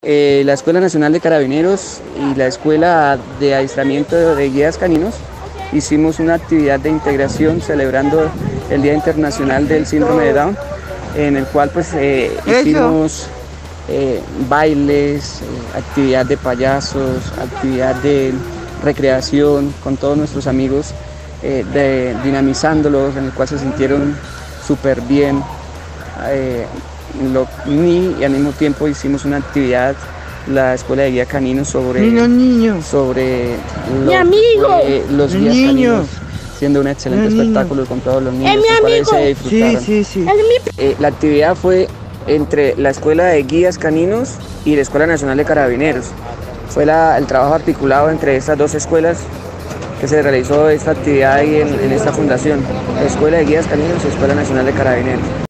La Escuela Nacional de Carabineros y la Escuela de Adiestramiento de Guías Caninos hicimos una actividad de integración celebrando el Día Internacional del Síndrome de Down, en el cual hicimos bailes, actividad de payasos, actividad de recreación con todos nuestros amigos, dinamizándolos, en el cual se sintieron súper bien. Y al mismo tiempo hicimos una actividad, la escuela de guía canino, sobre los guías caninos, siendo un excelente espectáculo con todos los niños, los cuales se disfrutaron. La actividad fue entre la escuela de guías caninos y la Escuela Nacional de Carabineros. Fue el trabajo articulado entre estas dos escuelas que se realizó esta actividad ahí en esta fundación, la Escuela de Guías Caninos y la Escuela Nacional de Carabineros.